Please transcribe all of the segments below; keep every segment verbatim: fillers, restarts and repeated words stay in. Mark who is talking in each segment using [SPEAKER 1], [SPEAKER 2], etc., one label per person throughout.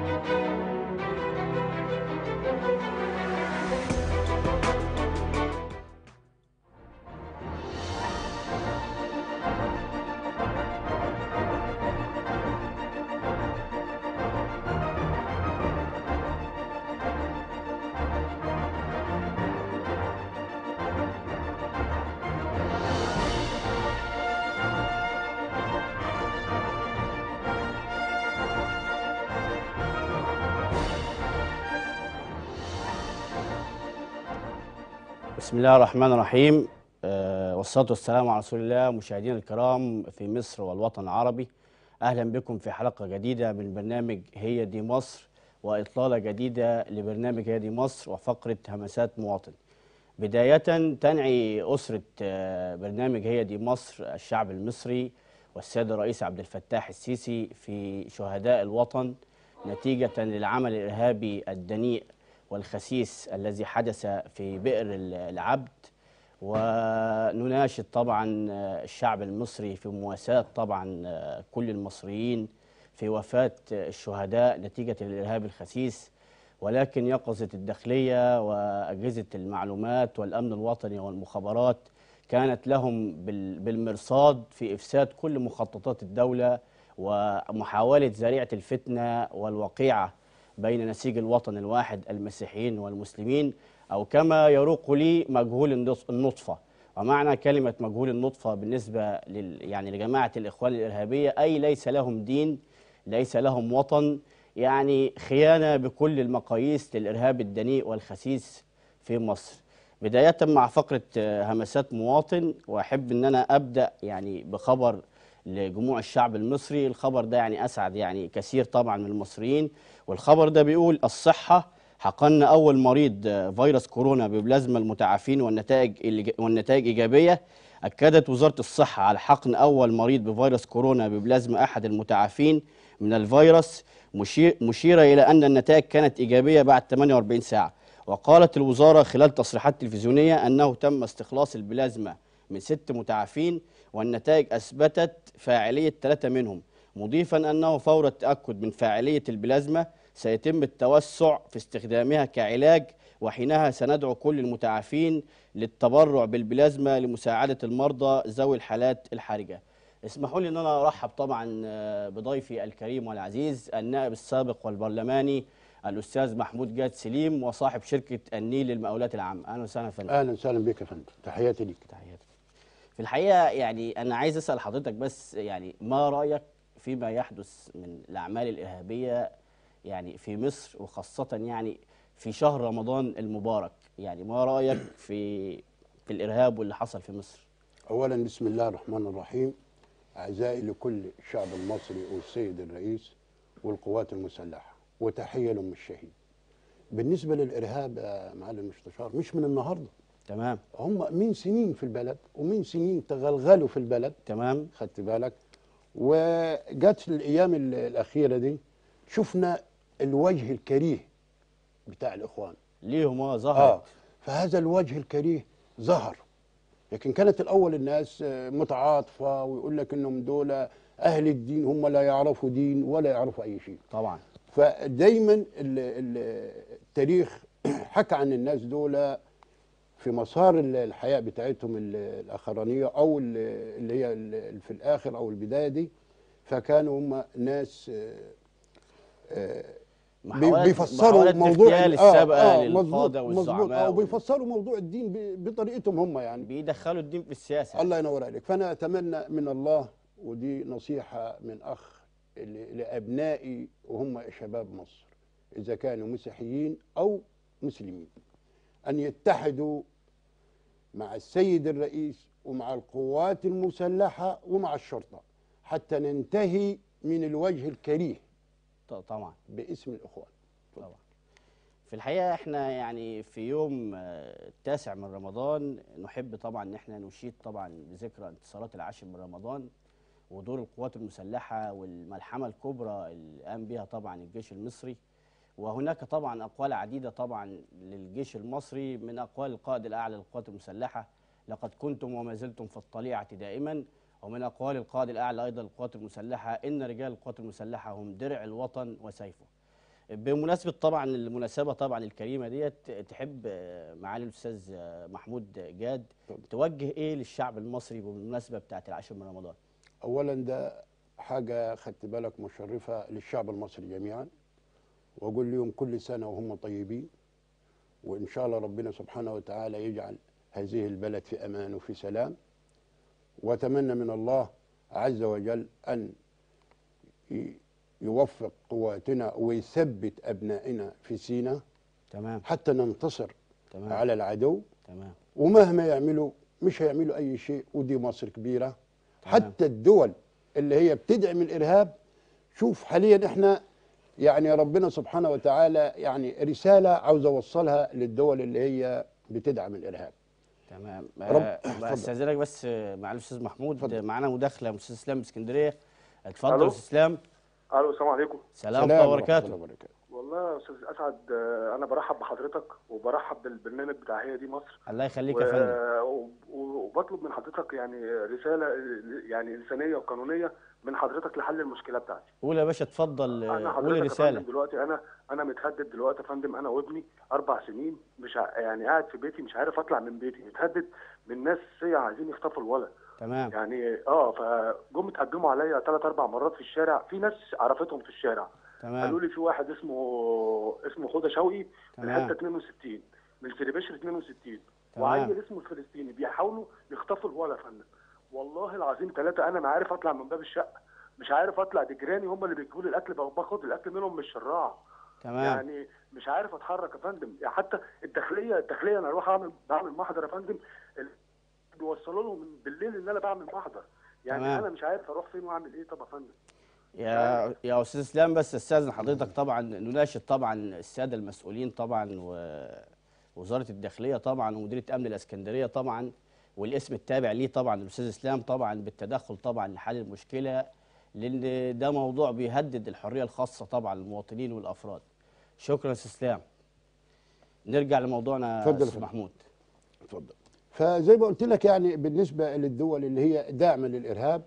[SPEAKER 1] بسم الله الرحمن الرحيم. آه والصلاة والسلام على رسول الله. مشاهدينا الكرام في مصر والوطن العربي، أهلا بكم في حلقة جديدة من برنامج هي دي مصر، وإطلالة جديدة لبرنامج هي دي مصر وفقرة همسات مواطن. بداية تنعي أسرة آه برنامج هي دي مصر الشعب المصري والسيد الرئيس عبد الفتاح السيسي في شهداء الوطن نتيجة للعمل الإرهابي الدنيء والخسيس الذي حدث في بئر العبد. ونناشد طبعا الشعب المصري في مواساة طبعا كل المصريين في وفاة الشهداء نتيجة الإرهاب الخسيس، ولكن يقظة الداخلية وأجهزة المعلومات والأمن الوطني والمخابرات كانت لهم بالمرصاد في إفساد كل مخططات الدولة ومحاولة زريعة الفتنة والوقيعة بين نسيج الوطن الواحد المسيحيين والمسلمين، أو كما يروق لي مجهول النطفة. ومعنى كلمة مجهول النطفة بالنسبة لل يعني لجماعة الإخوان الإرهابية أي ليس لهم دين، ليس لهم وطن، يعني خيانة بكل المقاييس للإرهاب الدنيء والخسيس في مصر. بداية مع فقرة همسات مواطن، وأحب أن أنا أبدأ يعني بخبر لجموع الشعب المصري. الخبر ده يعني أسعد يعني كثير طبعا من المصريين، والخبر ده بيقول: الصحة حقن أول مريض فيروس كورونا ببلازما المتعافين والنتائج والنتائج إيجابية. أكدت وزارة الصحة على حقن أول مريض بفيروس كورونا ببلازما أحد المتعافين من الفيروس، مشير مشيرة إلى أن النتائج كانت إيجابية بعد ثمانية وأربعين ساعة. وقالت الوزارة خلال تصريحات تلفزيونية أنه تم استخلاص البلازما من ست متعافين والنتائج أثبتت فاعلية ثلاثة منهم، مضيفا أنه فور التأكد من فاعلية البلازما سيتم التوسع في استخدامها كعلاج، وحينها سندعو كل المتعافين للتبرع بالبلازما لمساعدة المرضى ذوي الحالات الحرجة. اسمحوا لي أن أنا أرحب طبعا بضيفي الكريم والعزيز النائب السابق والبرلماني الأستاذ محمود جاد سليم وصاحب شركة النيل للمقاولات العامة. أهلا وسهلا يا فندم.
[SPEAKER 2] اهلا وسهلا بك يا فندم، تحياتي ليك.
[SPEAKER 1] تحياتي. في الحقيقة يعني أنا عايز أسأل حضرتك بس يعني ما رأيك فيما يحدث من الأعمال الإرهابية يعني في مصر، وخاصة يعني في شهر رمضان المبارك؟ يعني ما رأيك في في الإرهاب واللي حصل في مصر؟
[SPEAKER 2] اولا بسم الله الرحمن الرحيم. اعزائي لكل الشعب المصري والسيد الرئيس والقوات المسلحه، وتحيه لام الشهيد. بالنسبه للارهاب يا معالي المستشار مش من النهارده،
[SPEAKER 1] تمام.
[SPEAKER 2] هم من سنين في البلد ومن سنين تغلغلوا في البلد.
[SPEAKER 1] تمام.
[SPEAKER 2] خدت بالك؟ وجت الايام الاخيره دي شفنا الوجه الكريه بتاع الاخوان
[SPEAKER 1] ليهم اه ظهرت.
[SPEAKER 2] اه فهذا الوجه الكريه ظهر، لكن كانت الاول الناس متعاطفه ويقول لك انهم دول اهل الدين، هم لا يعرفوا دين ولا يعرفوا اي شيء.
[SPEAKER 1] طبعا.
[SPEAKER 2] فدايما التاريخ حكى عن الناس دول في مسار الحياه بتاعتهم الاخرانيه، او اللي هي في الاخر او البدايه دي، فكانوا هم ناس
[SPEAKER 1] محاولات
[SPEAKER 2] بيفسروا موضوع
[SPEAKER 1] اغتيال
[SPEAKER 2] اه
[SPEAKER 1] السابقة
[SPEAKER 2] اه مظبوط
[SPEAKER 1] للقادة
[SPEAKER 2] مظبوط
[SPEAKER 1] والزعماء
[SPEAKER 2] او
[SPEAKER 1] وال...
[SPEAKER 2] بيفسروا موضوع الدين بطريقتهم هم، يعني
[SPEAKER 1] بيدخلوا الدين في السياسة.
[SPEAKER 2] الله ينور عليك. فانا اتمنى من الله، ودي نصيحه من اخ لابنائي وهم شباب مصر، اذا كانوا مسيحيين او مسلمين، ان يتحدوا مع السيد الرئيس ومع القوات المسلحه ومع الشرطه حتى ننتهي من الوجه الكريه
[SPEAKER 1] طبعا
[SPEAKER 2] باسم الاخوان.
[SPEAKER 1] طبعا. في الحقيقة احنا يعني في يوم التاسع من رمضان نحب طبعا ان احنا نشيد طبعا بذكرى انتصارات العاشر من رمضان ودور القوات المسلحة والملحمة الكبرى اللي قام بها طبعا الجيش المصري. وهناك طبعا أقوال عديدة طبعا للجيش المصري، من أقوال القائد الأعلى للقوات المسلحة: لقد كنتم وما زلتم في الطليعة دائما. ومن أقوال القائد الأعلى أيضا للقوات المسلحة: إن رجال القوات المسلحة هم درع الوطن وسيفه. بمناسبة طبعا المناسبة طبعا الكريمة ديت، تحب آه، معالي الأستاذ آه، محمود جاد توجه إيه للشعب المصري بالمناسبة بتاعت العاشر من رمضان؟
[SPEAKER 2] اولا ده حاجه خدت بالك مشرفه للشعب المصري جميعا، واقول لهم كل سنه وهم طيبين، وان شاء الله ربنا سبحانه وتعالى يجعل هذه البلد في امان وفي سلام. واتمنى من الله عز وجل ان ي- يوفق قواتنا ويثبت ابنائنا في سيناء
[SPEAKER 1] تمام
[SPEAKER 2] حتى ننتصر
[SPEAKER 1] تمام
[SPEAKER 2] على العدو.
[SPEAKER 1] تمام
[SPEAKER 2] ومهما يعملوا مش هيعملوا اي شيء، ودي مصر كبيره.
[SPEAKER 1] تمام.
[SPEAKER 2] حتى الدول اللي هي بتدعم الارهاب، شوف حاليا احنا يعني ربنا سبحانه وتعالى يعني رساله عاوز اوصلها للدول اللي هي بتدعم الارهاب.
[SPEAKER 1] تمام.
[SPEAKER 2] رب
[SPEAKER 1] آه،
[SPEAKER 2] اتفضل.
[SPEAKER 1] بستاذنك بس آه، معالي الأستاذ محمود،
[SPEAKER 2] اتفضل.
[SPEAKER 1] معانا مداخلة من أستاذ إسلام من اسكندرية. اتفضل
[SPEAKER 3] الو
[SPEAKER 1] يا أستاذ إسلام.
[SPEAKER 3] الو السلام عليكم.
[SPEAKER 1] سلام ورحمة الله
[SPEAKER 2] ورحمة الله
[SPEAKER 1] وبركاته.
[SPEAKER 2] وبركاته.
[SPEAKER 3] والله يا استاذ اسعد، آه، انا برحب بحضرتك وبرحب بالبرنامج بتاع هي دي مصر.
[SPEAKER 1] الله يخليك
[SPEAKER 3] و-
[SPEAKER 1] يا فندم.
[SPEAKER 3] و- وبطلب من حضرتك يعني رساله يعني انسانيه وقانونيه من حضرتك لحل المشكله بتاعتي.
[SPEAKER 1] قول يا باشا، اتفضل آه،
[SPEAKER 3] انا
[SPEAKER 1] قول
[SPEAKER 3] حضرتك يا
[SPEAKER 1] الرسالة.
[SPEAKER 3] فندم دلوقتي انا انا متهدد دلوقتي يا فندم، انا وابني اربع سنين مش ع- يعني قاعد في بيتي مش عارف اطلع من بيتي، متهدد من ناس عايزين يخطفوا الولد.
[SPEAKER 1] تمام
[SPEAKER 3] يعني اه فجم اتقدموا عليا ثلاث اربع مرات في الشارع، في ناس عرفتهم في الشارع. قالوا
[SPEAKER 1] تمام
[SPEAKER 3] لي في واحد اسمه اسمه حوده شوقي من
[SPEAKER 1] تمام.
[SPEAKER 3] حته اتنين وستين من سيربشر اتنين وستين،
[SPEAKER 1] تمام.
[SPEAKER 3] وعيل اسمه الفلسطيني بيحاولوا يخطفوا الولد يا فندم. والله العظيم ثلاثه انا ما عارف اطلع من باب الشقه، مش عارف اطلع، دي جيراني هم اللي بيجيبوا لي الاكل، باخد الاكل منهم من الشراع.
[SPEAKER 1] تمام
[SPEAKER 3] يعني مش عارف اتحرك يا فندم. يعني حتى الداخليه الداخليه انا اروح اعمل بعمل محضر يا فندم، بيوصلوا لهم من بالليل ان انا بعمل محضر. يعني
[SPEAKER 1] تمام.
[SPEAKER 3] انا مش عارف اروح فين واعمل ايه. طب يا فندم
[SPEAKER 1] يا يا استاذ اسلام، بس استاذن حضرتك طبعا نناشد طبعا الساده المسؤولين طبعا، ووزاره الداخليه طبعا، ومديريه امن الاسكندريه طبعا، والاسم التابع ليه طبعا الاستاذ اسلام طبعا، بالتدخل طبعا لحل المشكله، لان ده موضوع بيهدد الحريه الخاصه طبعا للمواطنين والافراد. شكرا يا استاذ اسلام. نرجع لموضوعنا يا
[SPEAKER 2] اتفضل يا
[SPEAKER 1] استاذ
[SPEAKER 2] فندم.
[SPEAKER 1] محمود.
[SPEAKER 2] اتفضل. فزي ما قلت لك يعني بالنسبه للدول اللي هي داعمه للارهاب،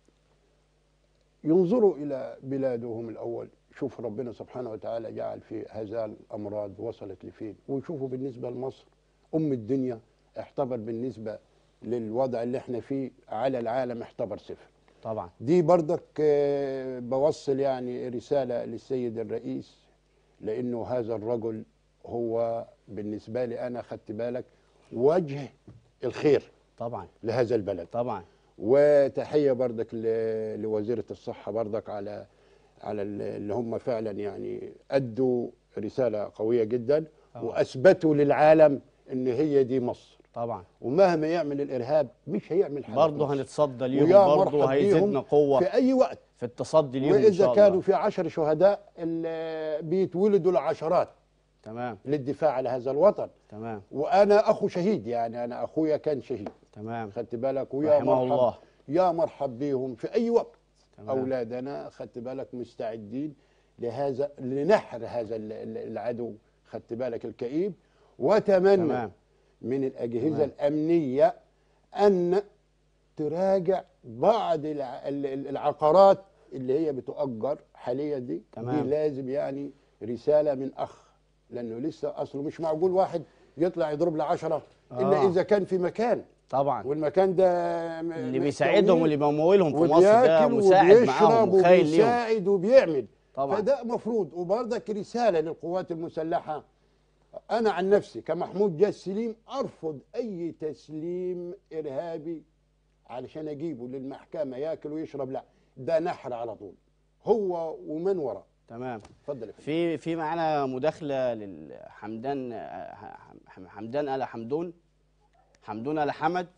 [SPEAKER 2] ينظروا الى بلادهم الاول، شوف ربنا سبحانه وتعالى جعل في هذا الامراض وصلت لفين، ويشوفوا بالنسبه لمصر ام الدنيا اعتبر بالنسبه للوضع اللي احنا فيه على العالم اعتبر صفر.
[SPEAKER 1] طبعا
[SPEAKER 2] دي برضك آه، بوصل يعني رساله للسيد الرئيس، لانه هذا الرجل هو بالنسبه لي انا خدت بالك وجه الخير
[SPEAKER 1] طبعا
[SPEAKER 2] لهذا البلد.
[SPEAKER 1] طبعا
[SPEAKER 2] وتحيه برضك ل- لوزيره الصحه برضك على على ال- اللي هم فعلا يعني ادوا رساله قويه جدا،
[SPEAKER 1] طبعا.
[SPEAKER 2] واثبتوا للعالم ان هي دي مصر.
[SPEAKER 1] طبعا
[SPEAKER 2] ومهما يعمل الارهاب مش هيعمل حاجه
[SPEAKER 1] برضه
[SPEAKER 2] في مصر.
[SPEAKER 1] هنتصدى ليهم،
[SPEAKER 2] ويا
[SPEAKER 1] برضه
[SPEAKER 2] مرحب
[SPEAKER 1] هيزيدنا
[SPEAKER 2] بيهم
[SPEAKER 1] قوه
[SPEAKER 2] في اي وقت.
[SPEAKER 1] في التصدي ليهم ان
[SPEAKER 2] واذا
[SPEAKER 1] شاء
[SPEAKER 2] كانوا
[SPEAKER 1] الله.
[SPEAKER 2] في عشر شهداء ال- بيتولدوا العشرات
[SPEAKER 1] تمام
[SPEAKER 2] للدفاع عن هذا الوطن.
[SPEAKER 1] تمام
[SPEAKER 2] وانا اخو شهيد، يعني انا اخويا كان شهيد،
[SPEAKER 1] تمام.
[SPEAKER 2] خدت بالك. ويا
[SPEAKER 1] رحمه
[SPEAKER 2] مرحب
[SPEAKER 1] الله.
[SPEAKER 2] يا مرحب بيهم في اي وقت.
[SPEAKER 1] تمام.
[SPEAKER 2] اولادنا خدت بالك مستعدين لهذا لنحر هذا ال- ال- العدو، خدت بالك الكئيب. واتمنى
[SPEAKER 1] تمام.
[SPEAKER 2] من الاجهزه
[SPEAKER 1] تمام.
[SPEAKER 2] الامنيه ان تراجع بعض الع- ال- ال- العقارات اللي هي بتؤجر حاليا دي.
[SPEAKER 1] تمام.
[SPEAKER 2] دي لازم يعني رساله من اخ، لانه لسه اصله مش معقول واحد يطلع يضرب له عشرة الا
[SPEAKER 1] آه.
[SPEAKER 2] اذا كان في مكان،
[SPEAKER 1] طبعا
[SPEAKER 2] والمكان ده م-
[SPEAKER 1] اللي
[SPEAKER 2] م-
[SPEAKER 1] بيساعدهم
[SPEAKER 2] تمويل،
[SPEAKER 1] واللي بيمولهم في مصر ده
[SPEAKER 2] وبياكل
[SPEAKER 1] مساعد معاهم
[SPEAKER 2] وبيشرب
[SPEAKER 1] وخايل ليهم.
[SPEAKER 2] وبيساعد وبيعمل.
[SPEAKER 1] طبعا.
[SPEAKER 2] فده مفروض. وبرضك رساله للقوات المسلحه، انا عن نفسي كمحمود جاد سليم ارفض اي تسليم ارهابي علشان اجيبه للمحكمه ياكل ويشرب، لا، ده نحر على طول هو ومن وراه.
[SPEAKER 1] تمام.
[SPEAKER 2] اتفضل يا فندم.
[SPEAKER 1] في في معانا مداخله للحمدان حمدان آل حمدون حمدون آل حمد.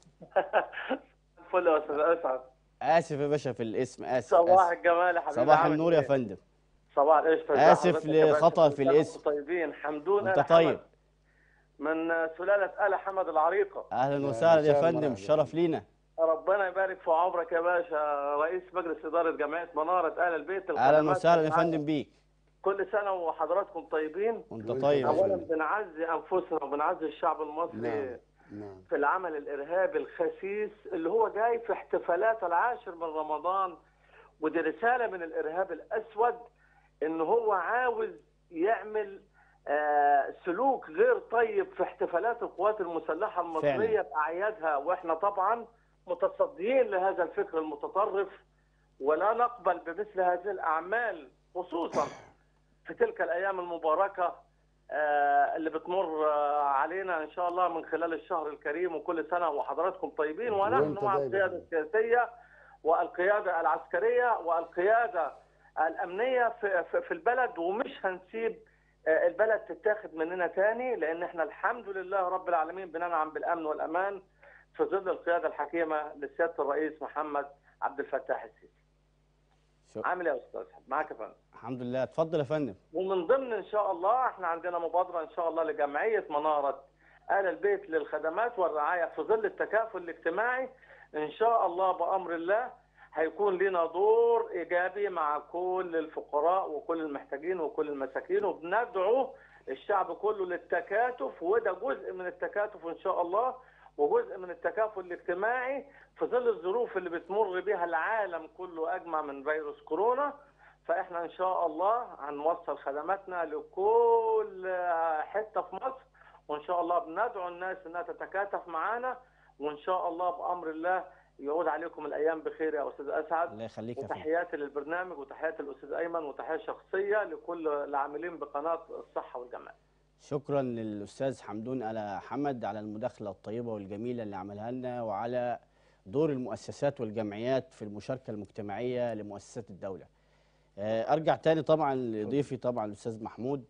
[SPEAKER 4] فل يا استاذ اسعد.
[SPEAKER 1] اسف يا باشا في الاسم، اسف
[SPEAKER 4] صباح
[SPEAKER 1] آسف.
[SPEAKER 4] الجمال يا حبيبي.
[SPEAKER 1] صباح
[SPEAKER 4] عامل
[SPEAKER 1] النور يا
[SPEAKER 4] إيه؟
[SPEAKER 1] فندم.
[SPEAKER 4] صباح القشطه.
[SPEAKER 1] آسف لخطأ في الاسم.
[SPEAKER 4] طيبين. حمدون
[SPEAKER 1] انت
[SPEAKER 4] آل
[SPEAKER 1] طيب.
[SPEAKER 4] حمد من سلاله آل حمد العريقه.
[SPEAKER 1] اهلا
[SPEAKER 2] يا
[SPEAKER 1] وسهلا يا
[SPEAKER 2] مساء
[SPEAKER 1] فندم،
[SPEAKER 2] المرحبا.
[SPEAKER 1] الشرف لينا.
[SPEAKER 4] ربنا يبارك في عمرك يا باشا، رئيس مجلس اداره جمعيه مناره آل البيت.
[SPEAKER 1] اهلا
[SPEAKER 4] الخدمات
[SPEAKER 1] وسهلا يا
[SPEAKER 4] والرعاية.
[SPEAKER 1] فندم بيك.
[SPEAKER 4] كل سنه وحضراتكم طيبين.
[SPEAKER 1] وانت طيب يا
[SPEAKER 4] اولا
[SPEAKER 1] فندم.
[SPEAKER 4] بنعزي انفسنا وبنعزي الشعب المصري
[SPEAKER 2] نعم نعم.
[SPEAKER 4] في العمل الارهابي الخسيس اللي هو جاي في احتفالات العاشر من رمضان. ودي رساله من الارهاب الاسود ان هو عاوز يعمل آه سلوك غير طيب في احتفالات القوات المسلحه المصريه
[SPEAKER 1] فعلا.
[SPEAKER 4] باعيادها، واحنا طبعا متصديين لهذا الفكر المتطرف، ولا نقبل بمثل هذه الاعمال خصوصا في تلك الايام المباركه آه اللي بتمر آه علينا ان شاء الله من خلال الشهر الكريم. وكل سنه وحضراتكم طيبين، ونحن مع القياده السياسيه والقياده العسكريه والقياده الامنيه في في البلد، ومش هنسيب البلد تتاخد مننا تاني، لان احنا الحمد لله رب العالمين بننعم بالامن والامان في ظل القياده الحكيمه لسياده الرئيس محمد عبد الفتاح السيسي. شو. عامل ايه يا استاذ؟ معاك يا فندم.
[SPEAKER 1] الحمد لله، اتفضل يا فندم.
[SPEAKER 4] ومن ضمن ان شاء الله احنا عندنا مبادره ان شاء الله لجمعيه مناره آل البيت للخدمات والرعايه في ظل التكافل الاجتماعي. ان شاء الله بامر الله هيكون لنا دور ايجابي مع كل الفقراء وكل المحتاجين وكل المساكين، وبندعو الشعب كله للتكاتف، وده جزء من التكاتف ان شاء الله، وجزء من التكافل الاجتماعي في ظل الظروف اللي بتمر بها العالم كله اجمع من فيروس كورونا. فاحنا ان شاء الله هنوصل خدماتنا لكل حته في مصر، وان شاء الله بندعو الناس انها تتكاتف معانا، وان شاء الله بامر الله يعود عليكم الايام بخير يا استاذ اسعد.
[SPEAKER 1] الله يخليك يا فندم.
[SPEAKER 4] وتحياتي للبرنامج وتحياتي للاستاذ ايمن وتحيه شخصيه لكل العاملين بقناه الصحه والجمال.
[SPEAKER 1] شكرا للاستاذ حمدون آل حمد على المداخله الطيبه والجميله اللي عملها لنا، وعلى دور المؤسسات والجمعيات في المشاركه المجتمعيه لمؤسسات الدوله. ارجع تاني طبعا لضيفي طبعا الاستاذ محمود.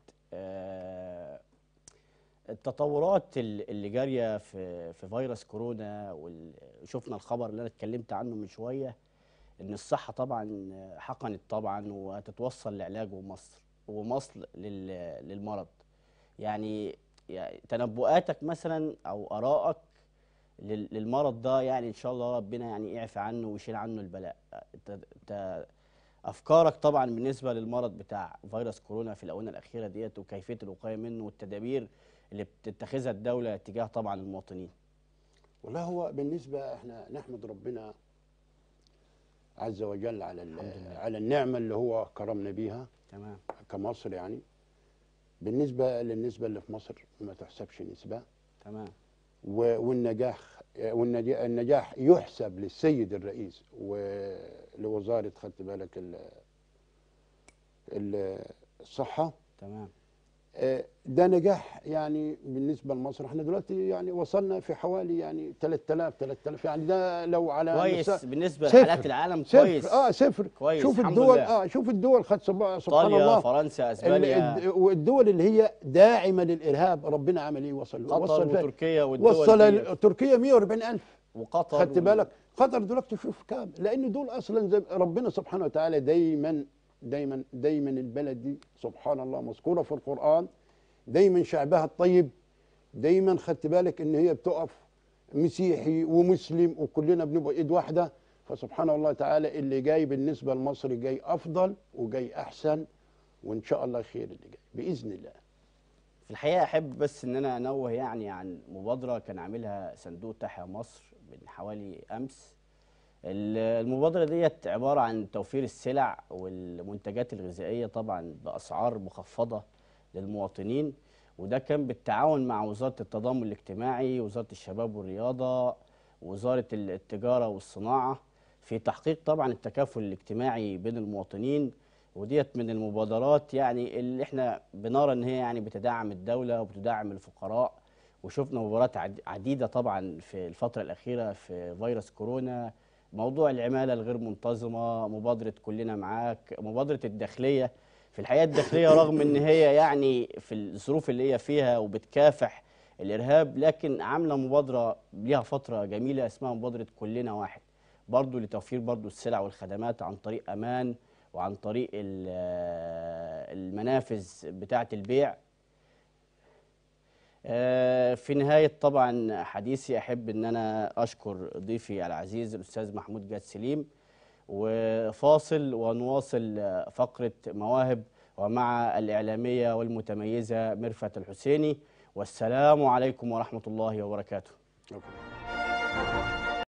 [SPEAKER 1] التطورات اللي جاريه في في فيروس كورونا، وشفنا الخبر اللي انا اتكلمت عنه من شويه، ان الصحه طبعا حقنت طبعا وهتتوصل لعلاج ومصل ومصل للمرض. يعني, يعني تنبؤاتك مثلا او ارائك للمرض ده، يعني ان شاء الله ربنا يعني يعفي عنه ويشيل عنه البلاء. انت افكارك طبعا بالنسبه للمرض بتاع فيروس كورونا في الاونه الاخيره ديت، وكيفيه الوقايه منه والتدابير اللي بتتخذها الدوله تجاه طبعا المواطنين.
[SPEAKER 2] والله هو بالنسبه احنا نحمد ربنا عز وجل على على النعمه اللي هو كرمنا بيها.
[SPEAKER 1] تمام.
[SPEAKER 2] كمصر يعني بالنسبه للنسبه اللي في مصر ما تحسبش نسبه.
[SPEAKER 1] تمام.
[SPEAKER 2] والنجاح والنجاح يحسب للسيد الرئيس ولوزاره خدت بالك الصحه.
[SPEAKER 1] تمام.
[SPEAKER 2] ده نجاح يعني بالنسبه لمصر. احنا دلوقتي يعني وصلنا في حوالي يعني ثلاثة آلاف ثلاثة آلاف، يعني ده لو على
[SPEAKER 1] كويس بالنسبه لحالات العالم.
[SPEAKER 2] صفر.
[SPEAKER 1] كويس.
[SPEAKER 2] اه صفر.
[SPEAKER 1] كويس.
[SPEAKER 2] شوف الدول اه شوف الدول خد سبحان الله،
[SPEAKER 1] فرنسا، اسبانيا،
[SPEAKER 2] والدول اللي هي داعمه للارهاب ربنا عمل ايه؟ وصل
[SPEAKER 1] قطر
[SPEAKER 2] وصل
[SPEAKER 1] وتركيا والدول
[SPEAKER 2] وصل تركيا مئة وأربعين ألف
[SPEAKER 1] وقطر.
[SPEAKER 2] خدت و... بالك قطر دلوقتي شوف كام، لان دول اصلا زي ربنا سبحانه وتعالى دايما دايما دايما البلد دي سبحان الله مذكوره في القران، دايما شعبها الطيب، دايما خدت بالك ان هي بتقف مسيحي ومسلم وكلنا بنبقى ايد واحده. فسبحان الله تعالى اللي جاي بالنسبه لمصر جاي افضل وجاي احسن، وان شاء الله خير اللي جاي باذن الله.
[SPEAKER 1] في الحقيقه احب بس ان انا انوه يعني عن مبادره كان عاملها صندوق تحيا مصر من حوالي امس. المبادره ديت عباره عن توفير السلع والمنتجات الغذائيه طبعا باسعار مخفضه للمواطنين، وده كان بالتعاون مع وزاره التضامن الاجتماعي، وزاره الشباب والرياضه، وزاره التجاره والصناعه، في تحقيق طبعا التكافل الاجتماعي بين المواطنين. وديت من المبادرات يعني اللي احنا بنرى ان هي يعني بتدعم الدوله وبتدعم الفقراء. وشفنا مبادرات عديده طبعا في الفتره الاخيره في فيروس كورونا، موضوع العماله الغير منتظمه، مبادره كلنا معاك، مبادره الداخليه. في الحقيقه الداخليه رغم ان هي يعني في الظروف اللي هي فيها وبتكافح الارهاب، لكن عامله مبادره ليها فتره جميله اسمها مبادره كلنا واحد، برضو لتوفير برضو السلع والخدمات عن طريق امان وعن طريق المنافذ بتاعه البيع. في نهايه طبعا حديثي احب ان انا اشكر ضيفي العزيز الاستاذ محمود جاد سليم، وفاصل ونواصل فقرة مواهب ومع الإعلامية والمتميزة ميرفت الحسيني. والسلام عليكم ورحمة الله وبركاته.